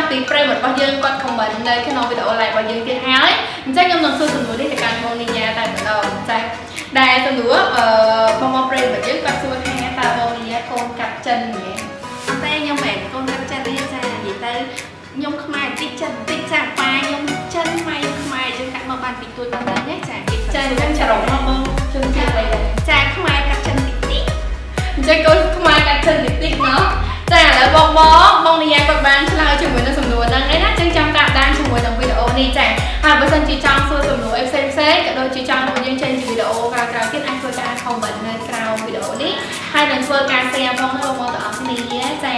ពីប្រិមត្តរបស់យើងគាត់ comment នៅក្នុងវីដេអូ live របស់យើងទៀតហើយអញ្ចឹងខ្ញុំនឹងសួរសំណួរនេះទៅកាន់បងនីយ៉ាតែម្ដងចាដែលសំណួរបងប្រិមត្តយើងគាត់សួរថាតើបងនីយ៉ាកូនកាត់ចិនមែនអត់ទេខ្ញុំមែនកូនកាត់ចិនទេចានិយាយទៅខ្ញុំខ្មែរតិចចិនតិចចាប៉ាខ្ញុំចិនម៉ែខ្មែរយើងកាត់មកបានតិចតួចប៉ុណ្ណឹងណាចាចិនចឹងច្រឡំមកបងជឿជាក់ដែរចាខ្មែរកាត់ចិនតិចតិចអញ្ចឹងកូនខ្មែរកាត់ចិនតិចតិចណោះចាឥឡូវបងនីយ៉ាគាត់បានឆ្លើយជាមួយនឹងសំណួរហ្នឹងឯណាចឹងចាំតាមដានជាមួយនឹងវីដេអូនេះចាហើយបើសិនជាចង់សួរសំណួរអីផ្សេងក៏ដូចជាចង់ឲ្យយើងចេញពីវីដេអូក្រោយៗទៀតអាចធ្វើការ comment នៅក្រោមវីដេអូនេះហើយនឹងធ្វើការ share ផងទៅបងប្អូនទាំងអស់គ្នាចា